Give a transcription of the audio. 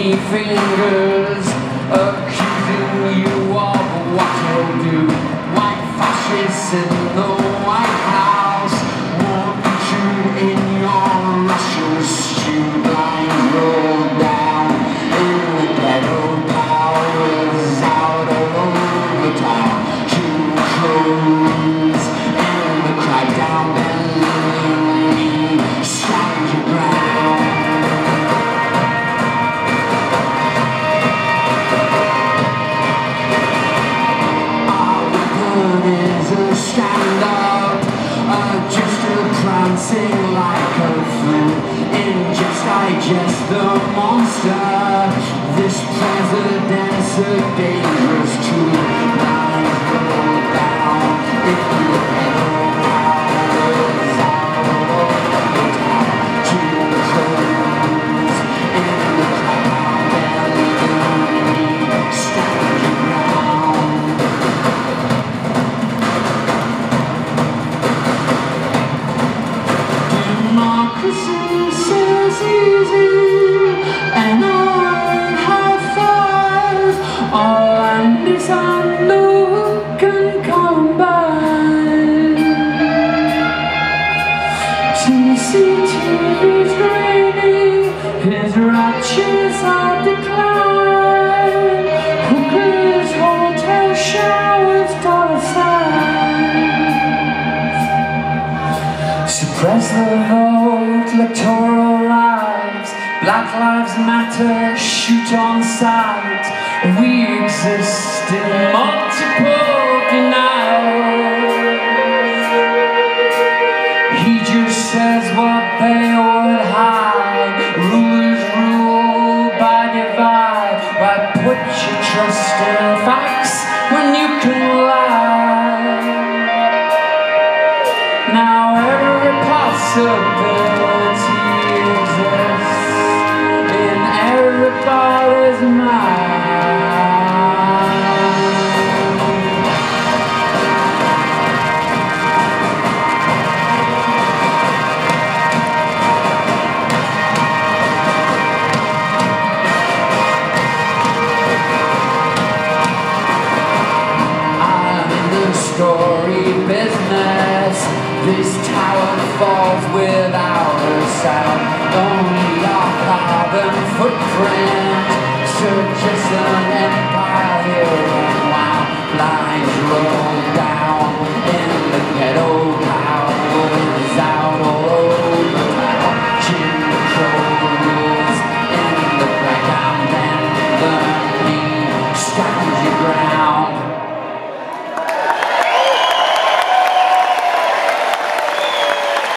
pointy fingers accusing you of what you'll do. White fascists in the White House want you in your Russian stew. Blinds rolled down in the ghetto, powers out all over the town. June clothes in the crackdown, bending stand your ground. Our weapon is a stand-up, just a prancing like a fool. Ingest, digest the monster. This president's a dangerous tool. Lines roll down in the ghetto, powers out all over the town. June clothes in the crackdown, bending stand your ground. Democracy says easy, and I high five. All land is on Luke and Columbine. CCTV's raining, his righteous are decline. Hookers, hotel showers, dollar signs. Suppress the vote, electoral lives. Black Lives Matter, shoot on sight. We exist in multiple denials. He just says what they would hide. Rulers rule by divide. Why put your trust in facts when you can lie? Now every possibility exists in everybody's mind. I'm in the story business. This tower falls without a sound. Only our carbon footprint suggests an empire.